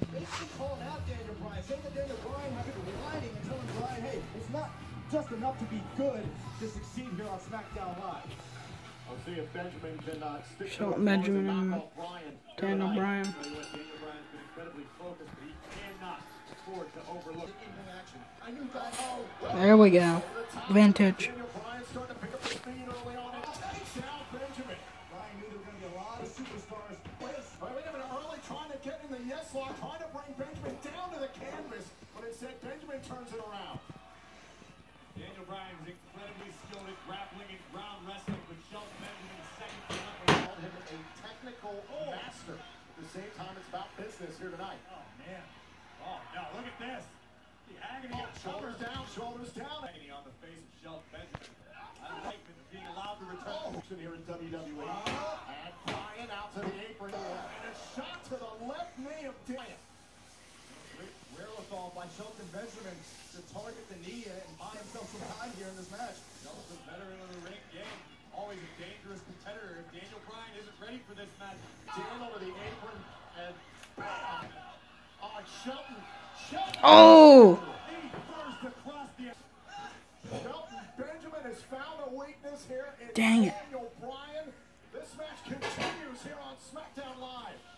basically calling out Daniel Bryan, saying that Daniel Bryan has been whining and telling Bryan, hey, it's not just enough to be good to succeed here on SmackDown Live. We'll see if Benjamin can stick to Benjamin and knock off Bryan. Daniel Bryan. Daniel Bryan's been incredibly focused, but he cannot afford to overlook action. There we go. Vintage. Daniel Bryan starting to pick up the speed early on and takes out Benjamin. Bryan knew there were going to be a lot of superstars. Wait a minute, early trying to get in the yes lock, trying to bring Benjamin down to the canvas, but instead Benjamin turns it around. Daniel Bryan is incredibly skilled at grappling and ground wrestling, but Shelton Benjamin second to none. We called him a technical master. At the same time, it's about business here tonight. Oh, man. Oh, now look at this. The agony of shoulders down, shoulders down. Agony on the face of Shelton Benjamin. Unlikely being allowed to return here in WWE. And Bryan out to the apron. And a shot to the left knee of Bryan. Great wherewithal by Shelton Benjamin to target the knee and buy himself some time here in this match. Shelton's a veteran of the ring game. Always a dangerous competitor. If Daniel Bryan isn't ready for this match, Daniel to the apron and bam! On Shelton. Oh! Shelton Benjamin has found a weakness here in Dang it. Daniel Bryan. This match continues here on SmackDown Live.